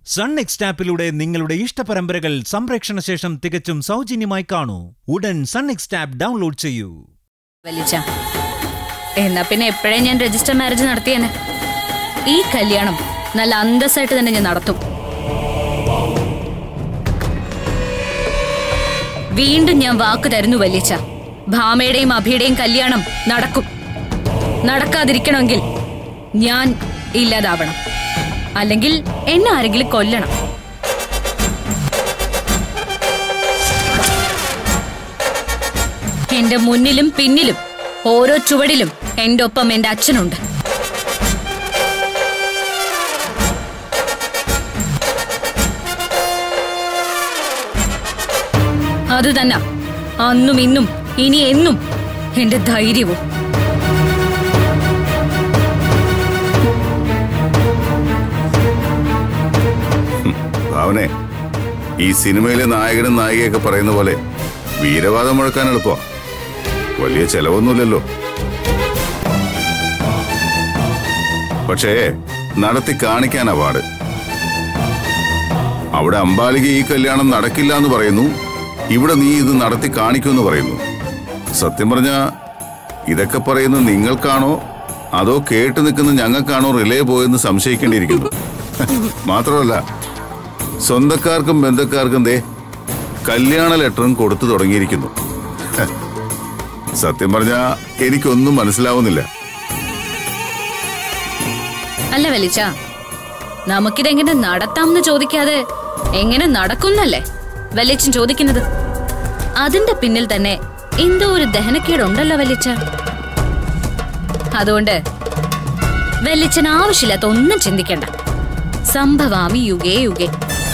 SUN NXT Appിലൂടെ നിങ്ങളുടെ ഇഷ്ടപരമ്പരകൾ സംപ്രേക്ഷണ ശേഷം തികച്ചും സൗജന്യമായി കാണൂ. ഉടൻ SUN NXT App ഡൗൺലോഡ് ചെയ്യൂ. വലിച്ച എന്നാ പിന്നെ എപ്പോഴേ ഞാൻ രജിസ്റ്റർ മാരേജ് നടത്തിയേനെ. ഈ കല്യാണം നല്ല അന്തസ്സായിട്ട് തന്നെ ഞാൻ നടത്തും. വീണ്ടും ഞാൻ വാക്ക് തരുന്നു വലിച്ച, ഭാമയുടെയും അഭിയുടെയും കല്യാണം നടക്കും. നടക്കാതിരിക്കണമെങ്കിൽ ഞാൻ ഇല്ലാതാവണം, അല്ലെങ്കിൽ എന്നെ ആരെങ്കിലും കൊല്ലണം. എന്റെ മുന്നിലും പിന്നിലും ഓരോ ചുവടിലും എന്റെ ഒപ്പം എന്റെ അച്ഛനുണ്ട്. അത് തന്നെ അന്നും ഇന്നും ഇനി എന്നും എന്റെ ധൈര്യവും. ഭാവനെ, ഈ സിനിമയിലെ നായകനും നായികയൊക്കെ പറയുന്ന പോലെ വീരവാദം മുഴക്കാൻ എളുപ്പമാ. വലിയ ചെലവൊന്നുമില്ലല്ലോ. പക്ഷേ നടത്തി കാണിക്കാനാ പാട്. അവിടെ അമ്പാലിക ഈ കല്യാണം നടക്കില്ല എന്ന് പറയുന്നു, ഇവിടെ നീ ഇത് നടത്തി കാണിക്കുമെന്ന് പറയുന്നു. സത്യം പറഞ്ഞാ ഇതൊക്കെ പറയുന്നത് നിങ്ങൾക്കാണോ അതോ കേട്ടു നിൽക്കുന്ന ഞങ്ങൾക്കാണോ റിലേ പോയെന്ന് സംശയിക്കേണ്ടിയിരിക്കുന്നു. മാത്രമല്ല സ്വന്തക്കാർക്കും ബന്ധുക്കാർക്കും ദേ കല്യാണ ലെറ്ററും കൊടുത്തു തുടങ്ങിയിരിക്കുന്നു. സത്യം പറഞ്ഞാ എനിക്കൊന്നും മനസ്സിലാവുന്നില്ല. അല്ല വലിച്ച, നമുക്കിതെങ്ങനെ നടത്താമെന്ന് ചോദിക്കാതെ എങ്ങനെ നടക്കുന്നല്ലേ വലിച്ചൻ ചോദിക്കുന്നത്. അതിന്റെ പിന്നിൽ തന്നെ എന്തോ ഒരു ദഹനക്കേടുണ്ടല്ലോ വലിച്ച. അതുകൊണ്ട് വലിച്ചൻ ആവശ്യമില്ലാത്ത ഒന്നും ചിന്തിക്കണ്ട. സംഭവാമി യുഗേ യുഗേ.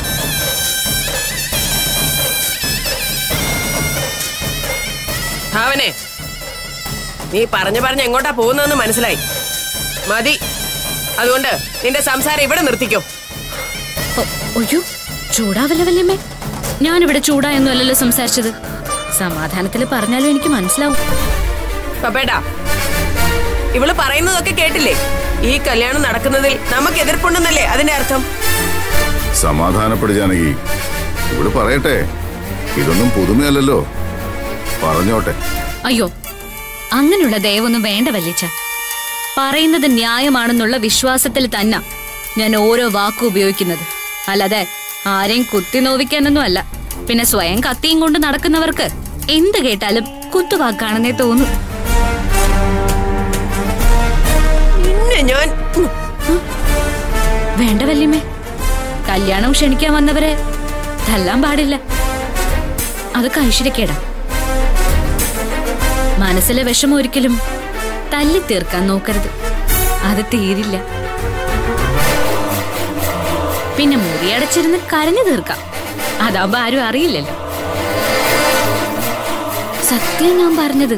ഭാവനെ, നീ പറഞ്ഞ് എങ്ങോട്ടാ പോകുന്നതെന്ന് മനസ്സിലായി. മതി, അതുകൊണ്ട് നിന്റെ സംസാരം ഇവിടെ നിർത്തിക്കോ. ഒയ്യോ, ചൂടാവല്ല വല്യമ്മേ. ഞാനിവിടെ ചൂടായൊന്നും അല്ലല്ലോ സംസാരിച്ചത്. സമാധാനത്തിൽ പറഞ്ഞാലും എനിക്ക് മനസ്സിലാവും. പപ്പേട്ടാ, ഇവള് പറയുന്നതൊക്കെ കേട്ടില്ലേ? ഈ കല്യാണം നടക്കുന്നതിൽ നമുക്ക് എതിർപ്പുണ്ടെന്നല്ലേ അതിന്റെ അർത്ഥം? സമാധാനപ്പെടുകയാണെങ്കിൽ ഇവിടെ പറയട്ടെ, ഇതൊന്നും പുതുമയല്ലല്ലോ, പറഞ്ഞോട്ടെ. അയ്യോ, അങ്ങനെയുള്ള ദയവൊന്നും വേണ്ട വല്ലിച്ച. പറയുന്നത് ന്യായമാണെന്നുള്ള വിശ്വാസത്തിൽ തന്നെ ഞാൻ ഓരോ വാക്കും ഉപയോഗിക്കുന്നത്. അല്ലാതെ ആരെയും കുത്തി നോവിക്കാനൊന്നും അല്ല. പിന്നെ സ്വയം കത്തിയും കൊണ്ട് നടക്കുന്നവർക്ക് എന്ത് കേട്ടാലും കുത്തുവാക്കാണെന്നേ തോന്നും. വേണ്ട വല്യമ്മേ, കല്യാണം ക്ഷണിക്കാൻ വന്നവരെ തല്ലാൻ പാടില്ല. അത് ഐശ്വര്യക്കേടാ. മനസ്സിലെ വിഷമം ഒരിക്കലും തല്ലി തീർക്കാൻ നോക്കരുത്, അത് തീരില്ല. പിന്നെ മുറിയടച്ചിരുന്ന് കരഞ്ഞു തീർക്കാം, അതാവുമ്പോ ആരും അറിയില്ലല്ലോ. സത്യം ഞാൻ പറഞ്ഞത്.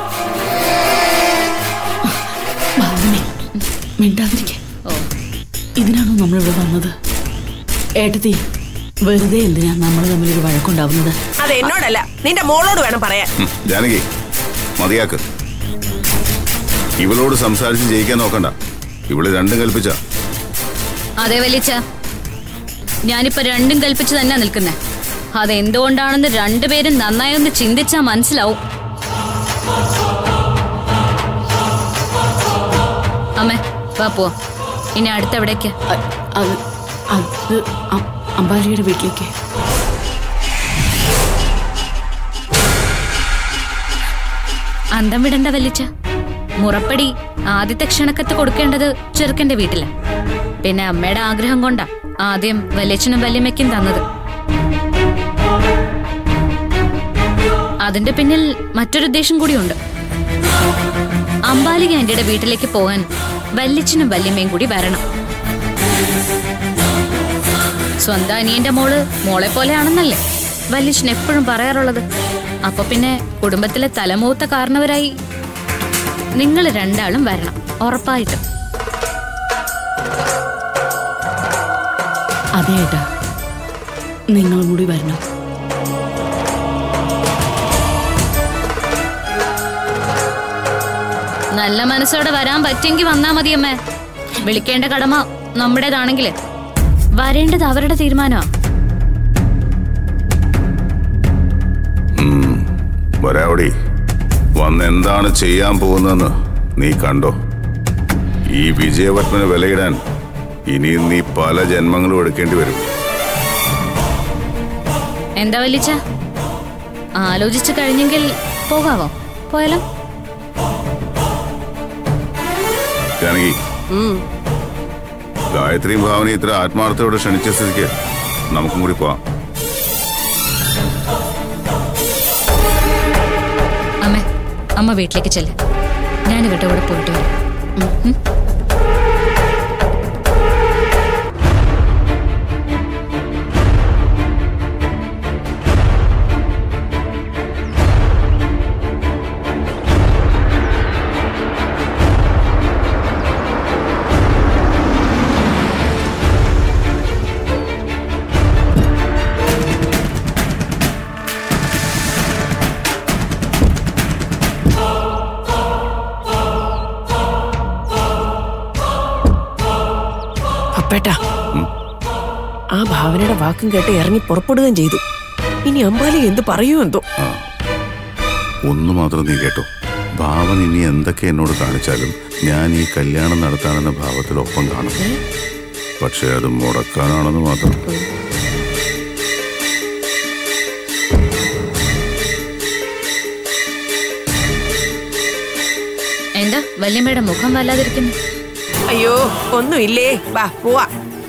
ഇതിനാണോ നമ്മളിവിടെ വന്നത്? ഏട്ടത്തി, വെറുതെ എന്തിനാ നമ്മൾ തമ്മിലൊരു വഴക്കുണ്ടാവുന്നത്? അത് എന്നോടല്ല, നിന്റെ മോളോട് വേണം പറയാൻ. ജാനകി, മതിയാക്ക്. ഇവളോട് സംസാരിച്ച് ജയിക്കാൻ നോക്കണ്ട. ഇവള് രണ്ടും കൽപ്പിച്ച. അതെ വലിച്ച, ഞാനിപ്പോ രണ്ടും കൽപ്പിച്ച് തന്നെ നിൽക്കുന്നേ. അതെന്തുകൊണ്ടാണെന്ന് രണ്ടുപേരും നന്നായി ഒന്ന് ചിന്തിച്ചാ മനസ്സിലാവും. അമ്മേ, വാ പോവാ. ഇനി അടുത്തെവിടേക്ക്? അമ്പാലിയുടെ വീട്ടിലേക്ക്. അന്തം വിടണ്ട വലിച്ച. മുറപ്പടി ആദ്യത്തെ ക്ഷണക്കത്ത് കൊടുക്കേണ്ടത് ചെറുക്കന്റെ വീട്ടില. പിന്നെ അമ്മയുടെ ആഗ്രഹം കൊണ്ടാ ആദ്യം വലിയച്ഛനും വല്യമ്മയ്ക്കും തന്നത്. അതിന്റെ പിന്നിൽ മറ്റൊരു ഉദ്ദേശം കൂടിയുണ്ട്. അമ്പാലിക ആന്റിയുടെ വീട്ടിലേക്ക് പോകാൻ വല്യച്ഛനും വല്യമ്മയും കൂടി വരണം. സ്വന്തം അനിയന്റെ മോളെ പോലെയാണെന്നല്ലേ വല്യച്ഛൻ എപ്പോഴും പറയാറുള്ളത്. അപ്പൊ പിന്നെ കുടുംബത്തിലെ തലമൂത്ത കാരണവരായി നിങ്ങൾ രണ്ടാളും വരണം, ഉറപ്പായിട്ടും. അതെ ഏട്ടാ, നിങ്ങളും കൂടി വരണം. നല്ല മനസ്സോടെ വരാൻ പറ്റിയെങ്കിൽ വന്നാ മതിയമ്മേ. വിളിക്കേണ്ട കടമ നമ്മുടേതാണെങ്കില്. വരേണ്ടത് അവരുടെ തീരുമാനമാ. വരാവടി, വന്നെന്താണ് ചെയ്യാൻ പോകുന്നതെന്ന് നീ കണ്ടോ. ഈ വിജയപത്മന് വിലയിടാൻ ഇനിയും നീ പല ജന്മങ്ങളും എടുക്കേണ്ടി വരും. എന്താ വല്ലിച്ച, ആലോചിച്ചു കഴിഞ്ഞെങ്കിൽ പോകാവോ? പോയാലോ? ജാനകി, ഗായത്രിയും ഭാവനയും ഇത്ര ആത്മാർത്ഥയോടെ ക്ഷണിച്ച സ്ഥിതിക്ക് നമുക്കും കൂടി പോവാം. അമ്മ വീട്ടിലേക്ക് ചെല്ല്, ഞാൻ ഇവരുടെ കൂടെ പോയിട്ട് വരാം. അപ്പേട്ടാ, ആ ഭാവനയുടെ വാക്കും കേട്ട് ഇറങ്ങി പുറപ്പെടുകയും ചെയ്തു. ഇനി അമ്പാലി എന്ത് പറയൂ എന്തോ. ഒന്നു മാത്രം നീ കേട്ടോ, ഭാവന ഇനി എന്തൊക്കെ എന്നോട് കാണിച്ചാലും ഞാൻ ഈ കല്യാണം നടത്താനെന്ന ഭാവത്തിൽ ഒപ്പം കാണും. പക്ഷെ അത് മുടക്കാനാണെന്ന് മാത്രം. എന്താ വല്യമ്മയുടെ മുഖം വല്ലാതിരിക്കുന്നു? അയ്യോ, ഒന്നുമില്ലേ, വാ പോവാ.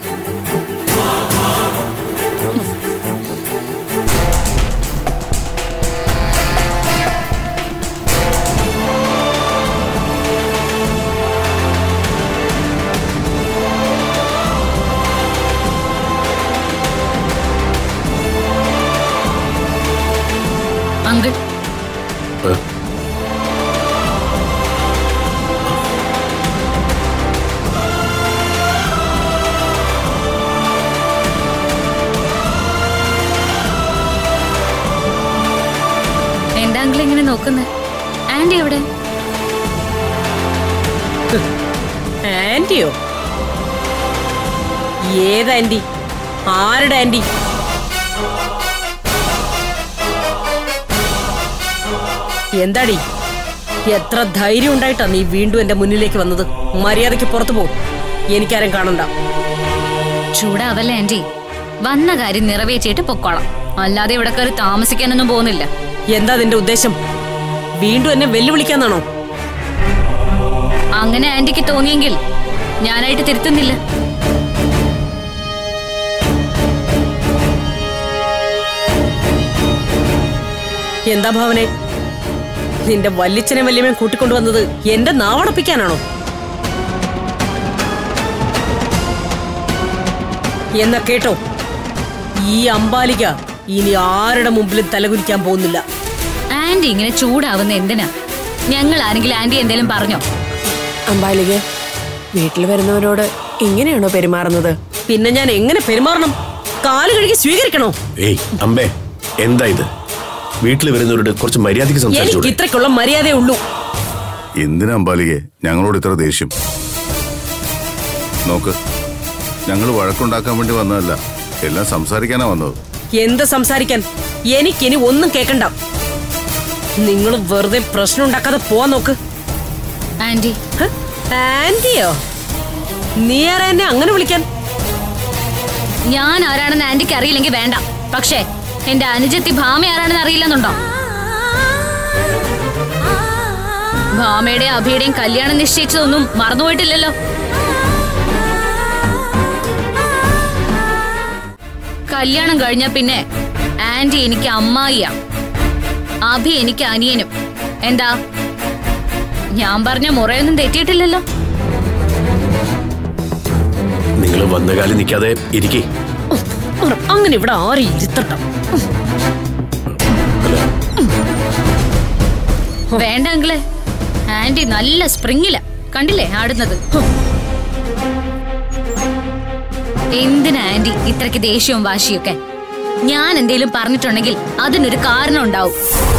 അങ്കിൾ, എന്താ അങ്കിൾ ഇങ്ങനെ നോക്കുന്നത്? ആന്റി എവിടെ? ആന്റിയോ? ഏത് ആന്റി? ആരുടെ ആന്റി? എന്താടി, എത്ര ധൈര്യം ഉണ്ടായിട്ടാ നീ വീണ്ടും എന്റെ മുന്നിലേക്ക് വന്നത്? മര്യാദയ്ക്ക് പുറത്തു പോകും, എനിക്കാരും കാണണ്ട. ചൂടാവല്ലേ ആന്റി, വന്ന കാര്യം നിറവേറ്റിയിട്ട് പൊക്കോളാം, അല്ലാതെ ഇവിടെ കയറി താമസിക്കാനൊന്നും പോകുന്നില്ല. എന്താ നിന്റെ ഉദ്ദേശം? വീണ്ടും എന്നെ വെല്ലുവിളിക്കാന്നാണോ? അങ്ങനെ ആന്റിക്ക് തോന്നിയെങ്കിൽ ഞാനായിട്ട് തിരുത്തുന്നില്ല. എന്താ ഭാവനെ, നിന്റെ വല്ലിച്ചനെ വല്യമ്മയും കൂട്ടിക്കൊണ്ടുവന്നത് എന്റെ നാവടപ്പിക്കാനാണോ? എന്നാ കേട്ടോ, ഈ അമ്പാലിക ഇനി ആരുടെ മുമ്പിലും തലകുലിക്കാൻ പോകുന്നില്ല. ആന്റി ഇങ്ങനെ ചൂടാവുന്ന എന്തിനാ? ഞങ്ങൾ ആരെങ്കിലും ആന്റി എന്തേലും പറഞ്ഞോ? അമ്പാലിക, വീട്ടിൽ വരുന്നവരോട് ഇങ്ങനെയാണോ പെരുമാറുന്നത്? പിന്നെ ഞാൻ എങ്ങനെ പെരുമാറണം? കാല് കഴുകി സ്വീകരിക്കണോ? ഏയ് അമ്പേ, എന്താ ഇത്? വീട്ടിൽ വരുന്നവരോട് കുറച്ച് മര്യാദയ്ക്ക് സംസാരിച്ചു. എനിക്ക് ഇത്രയ്ക്കുള്ള മര്യാദയേ ഉള്ളൂ. എന്തിനാ അമ്പാലികെ ഞങ്ങളോട് ഇത്ര ദേഷ്യം? നോക്ക്, ഞങ്ങൾ വഴക്കുണ്ടാക്കാൻ വേണ്ടി വന്നതല്ല, എല്ലാം സംസാരിക്കാനാ വന്നത്. എന്ത് സംസാരിക്കാൻ? എനിക്കിനി ഒന്നും കേക്കണ്ട. നിങ്ങൾ വെറുതെ പ്രശ്നം ഉണ്ടാക്കാതെ പോവാൻ നോക്ക്. ആന്റി. ആന്റിയോ? നീ ആരാ എന്നെ അങ്ങനെ വിളിക്കാൻ? ഞാൻ ആരാണെന്ന് ആന്റിക്ക് അറിയില്ലെങ്കിൽ വേണ്ട, പക്ഷേ എന്റെ അനുജത്തി ഭാമ ആരാണെന്ന് അറിയില്ലെന്നുണ്ടോ? ഭാമയുടെയും അഭിയുടെയും കല്യാണം നിശ്ചയിച്ചതൊന്നും മറന്നുപോയിട്ടില്ലല്ലോ. കല്യാണം കഴിഞ്ഞ പിന്നെ ആന്റി എനിക്ക് അമ്മായിയാ, അഭി എനിക്ക് അനിയനും. എന്താ, ഞാൻ പറഞ്ഞ മുറയൊന്നും തെറ്റിയിട്ടില്ലല്ലോ. നിങ്ങൾ വന്ന കാലം നിൽക്കാതെ ഇരിക്കേ. അങ്ങനെ ഇവിടെ ആരും ഇരുത്തട്ടോ. വേണ്ട അങ്കിളെ, ആന്റി നല്ല സ്പ്രിങ്ങില, കണ്ടില്ലേ ആടുന്നത്? എന്തിനാ ആന്റി ഇത്രയ്ക്ക് ദേഷ്യവും വാശിയൊക്കെ? ഞാൻ എന്തേലും പറഞ്ഞിട്ടുണ്ടെങ്കിൽ അതിനൊരു കാരണം ഉണ്ടാവും.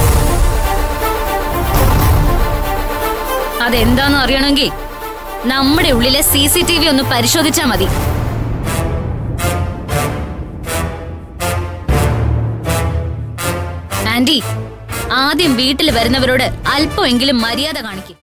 അതെന്താന്ന് അറിയണമെങ്കിൽ നമ്മുടെ ഉള്ളിലെ CCTV ഒന്ന് പരിശോധിച്ചാ മതി. ആന്റി, ആദ്യം വീട്ടിൽ വരുന്നവരോട് അല്പമെങ്കിലും മര്യാദ കാണിക്കും.